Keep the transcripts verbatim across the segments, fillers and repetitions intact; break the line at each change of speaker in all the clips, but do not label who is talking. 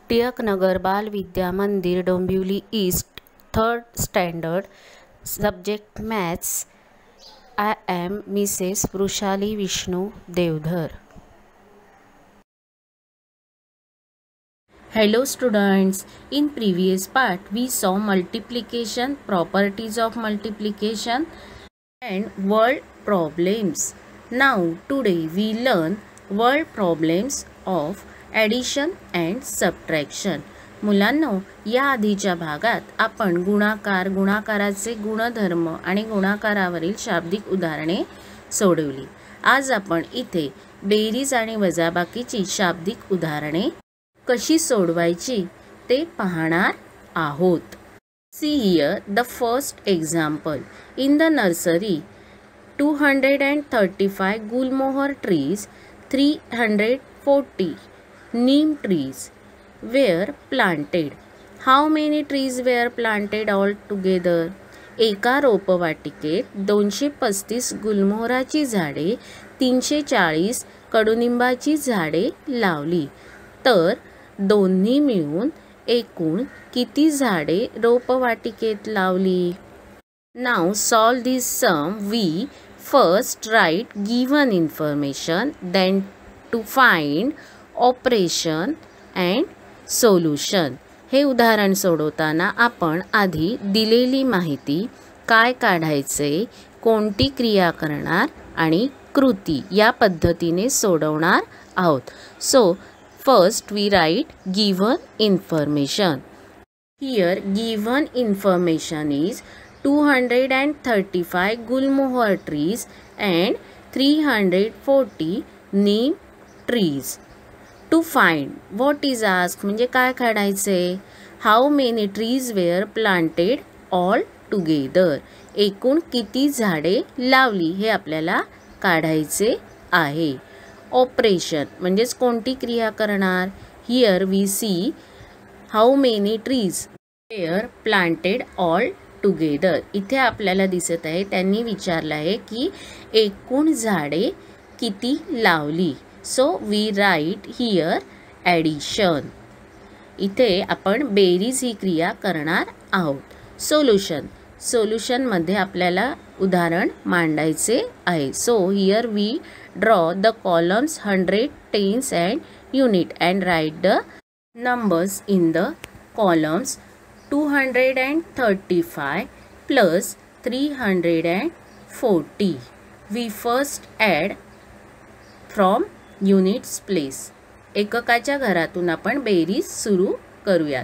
Tilaknagar Bal Vidya Mandir Dombivli east third standard subject maths. I am Missus Vrushali Vishnu Devdhar. Hello students, in previous part we saw multiplication, properties of multiplication and word problems. Now today we learn word problems of addition and subtraction. मुलांनो, या आधीच्या भागात आपण गुणाकार, गुणाकाराचे गुणधर्म आणि गुणाकारावरील शाब्दिक उदाहरणे सोडवली. आज आपण इथे बेरीज आणि वजाबाकीची शाब्दिक उदाहरणे कशी सोडवायची ते पाहणार आहोत. See here the first example. In the nursery, two hundred thirty-five gulmohar trees, three hundred forty neem trees were planted. How many trees were planted all together? एका रोपवाटिकेत दोनशे पस्तीस गुलमोहराची झाडे, तीनशे चाळीस कडुनिंबाची झाडे लावली. तर दोन्ही मिळून एकूण किती झाडे रोपवाटिकेत लावली? Now solve this sum. We first write given information, then to find operation and solution. हे उदाहरण सोडवताना आपण आधी दिलेली माहिती, काय काढायचे, कोणती क्रिया करणार आणि कृती या पद्धतीने सोडवणार आहोत. So first we write given information. Here given information is two hundred thirty-five gulmohar trees and three hundred forty neem trees. To find, what is asked म्हणजे काय काढायचे? How many trees were planted all together? एकूण किती झाडे लावली हे आपल्याला काढायचे आहे. ऑपरेशन म्हणजेच कोणती क्रिया करणार? Here we see how many trees were planted all together. इथे आपल्याला दिसत आहे त्यांनी विचारलं आहे की एकूण झाडे किती लावली. So we write here addition. इथे आपण बेरीज ही क्रिया करणार आहोत. सोल्युशन. सोल्युशन मध्ये आपल्याला उदाहरण मांडायचे आहे. So here we draw the columns hundred, tens and unit and write the numbers in the columns. two hundred thirty-five plus three hundred forty. We first add from units place. एककाच्या घरातून आपण बेरीज सुरू करूयात.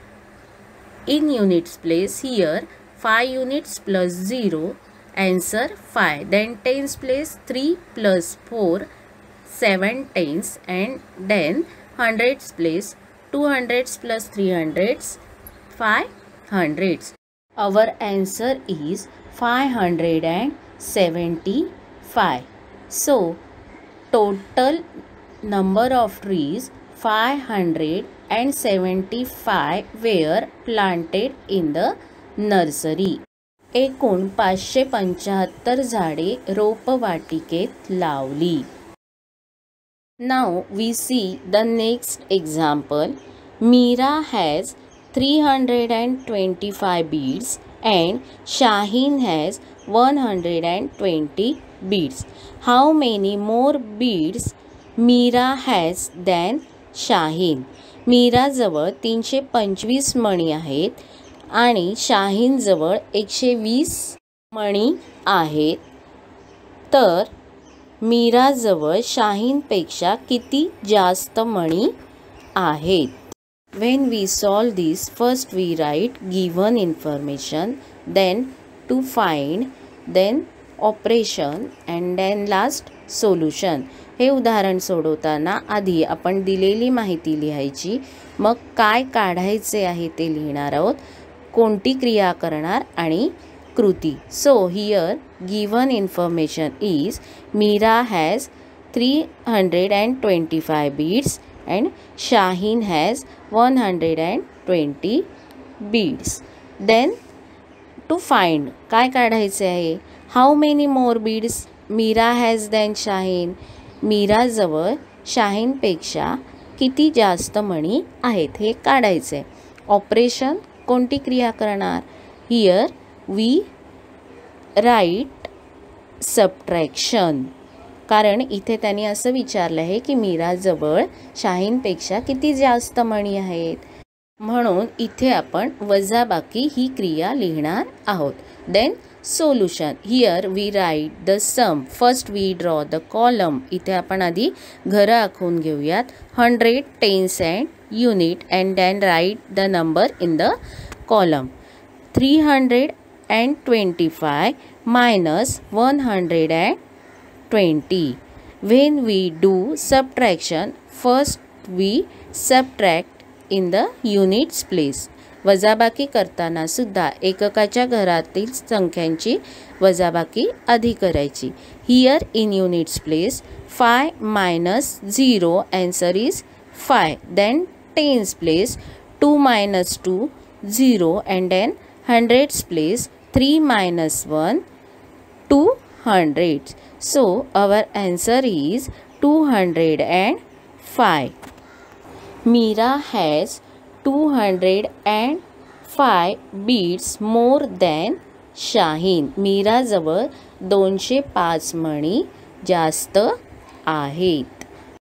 In units place here five units plus zero, answer five. Then tens place three plus four, seven tens, and then hundreds place two hundreds plus three hundreds, five hundreds. Our answer is five hundred seventy-five. So total number of trees five hundred seventy-five were planted in the nursery. एकूण पाचशे पंच्याहत्तर झाडे रोपवाटिकेत लावली. Now we see the next example. Meera has three hundred twenty-five beads and Shaheen has one hundred twenty beads. How many more beads Meera has than Shaheen? Meera जवळ तीनशे पंचवीस मणी आहेत आणि शाहीन जवळ एकशे वीस मणी आहेत. तर मीरा जवळ शाहीनपेक्षा किती जास्त मणी आहेत? When we solve this, first we write given information, then to find, then operation and then last solution. हे उदाहरण सोडवताना आधी आपण दिलेली माहिती लिहायची, मग काय काढायचे आहे ते लिहिणार आहोत, कोणती क्रिया करणार आणि कृती. So here given information is Meera has three hundred twenty-five beads and Shaheen has one hundred twenty beads. Then to find, काय काढायचे आहे? How many more beads Meera has than Shaheen? Meera जवळ शाहीनपेक्षा किती जास्त मणी आहेत हे काढायचं आहे. ऑपरेशन कोणती क्रिया करणार? Here we write subtraction. कारण इथे त्यांनी असं विचारलं आहे की मीराजवळ शाहीनपेक्षा किती जास्त मणी आहेत, म्हणून इथे आपण वजाबाकी ही क्रिया लिहिणार आहोत. Then solution. Here we write the sum. First we draw the column. इथे आपण आधी घरं आखून घेऊयात. Hundred, tens and unit and then write the number in the column. Three hundred and twenty five minus one hundred and twenty. When we do subtraction, first we subtract in the units place. वजाबाकी करताना सुद्धा एककाच्या घरातील संख्यांची वजाबाकी आधी करायची. Here in units place five minus zero answer is five. Then tens place two minus two zero and then hundreds place three minus one two hundreds. So our answer is two hundred five. Meera has two hundred five beads more than Shaheen. Meera जवळ दोनशे पाच मणी जास्त आहेत.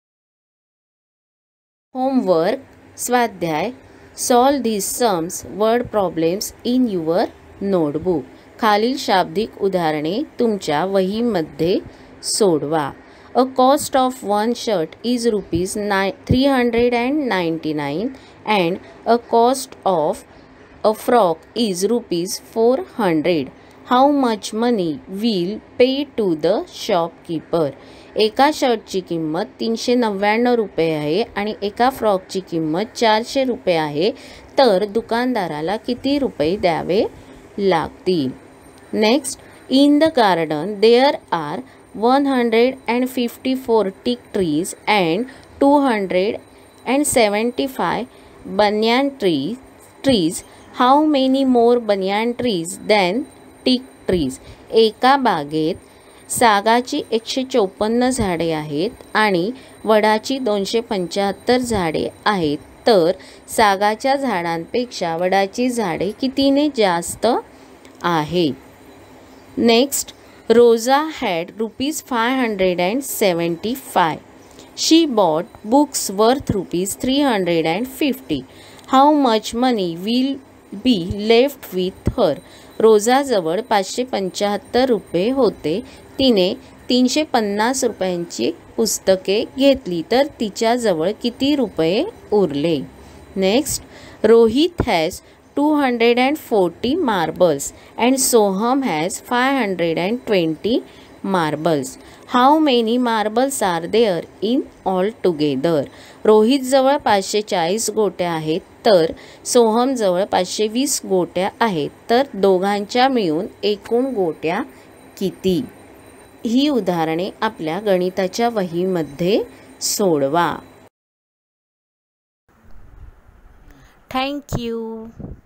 Homework स्वाध्याय. Solve these sums word problems in your notebook. खालील शाब्दिक उदाहरणे तुमच्या वहीमध्ये सोडवा. A cost of one shirt is rupees nine three hundred and ninety nine and a cost of a frock is rupees four hundred. How much money will pay to the shopkeeper. एका शर्टची किंमत तीनशे नव्याण्णव रुपये आहे आणि एका फ्रॉकची किंमत चारशे रुपये आहे, तर दुकानदाराला किती रुपये द्यावे लागतील? Next, in the garden there are one hundred fifty-four teak trees and two hundred seventy-five banyan trees. trees. How many more banyan trees than teak trees? एका बागेत सागाची एकशे चौपन्न झाडे आहेत आणि वडाची दोनशे पंच्याहत्तर झाडे आहेत, तर सागाच्या झाडांपेक्षा वडाची झाडे कितीने जास्त आहेत? Next, Rosa had rupees five hundred seventy-five. She bought books worth rupees three hundred fifty. How much money will be left with her? रोजा जवळ पाचशे पंच्याहत्तर रुपये होते. तिने तीनशे पन्नास रुपयांची पुस्तके घेतली, तर तिच्याजवळ किती रुपये उरले? Next, Rohit has two hundred forty marbles and Soham has five hundred twenty marbles. How many marbles are there in all together? Rohit जवळ पाचशे चाळीस गोट्या आहेत, तर सोहम जवळ पाचशे वीस गोट्या आहेत, तर दोघांच्या मिळून एकूण गोट्या किती? ही उदाहरणे आपल्या गणिताच्या वहीमध्ये सोडवा. Thank you.